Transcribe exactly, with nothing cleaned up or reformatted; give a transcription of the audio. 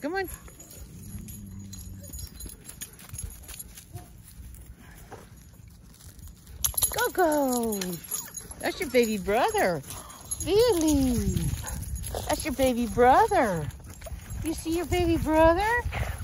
Come on. Go, go. That's your baby brother. Really? That's your baby brother. You see your baby brother?